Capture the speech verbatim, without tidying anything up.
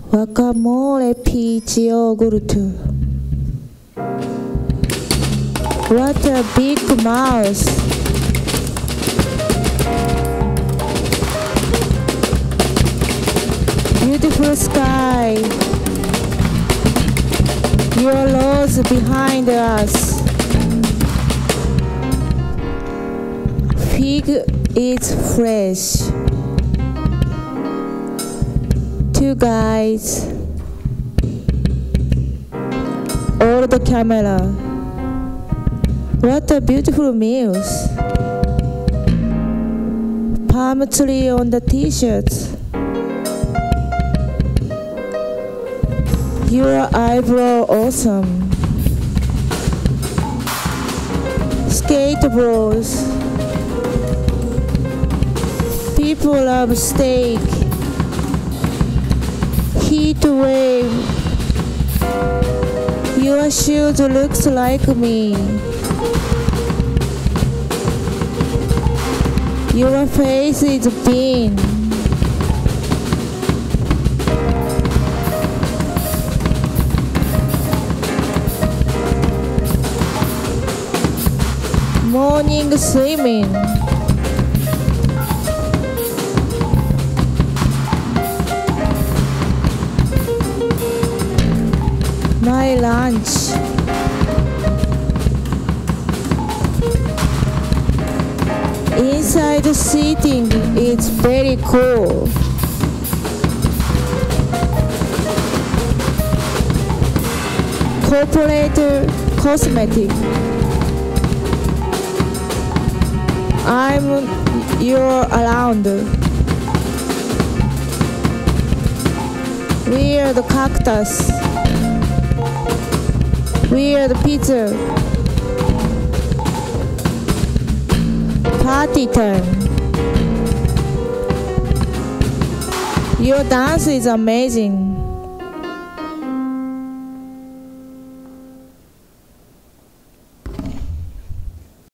Guacamole peach yogurt. What a big mouse. Beautiful sky. Your rose behind us. Fig is fresh. Two guys. All the camera. What a beautiful meals. Palm tree on the t-shirts. Your eyebrow awesome. Skateboards. People love steak. Heat wave. Your shoes looks like me. Your face is bean. Morning swimming. My lunch. Inside seating is very cool. Corporate cosmetic. I'm your around. Weird cactus. Weird pizza. Party time. Your dance is amazing.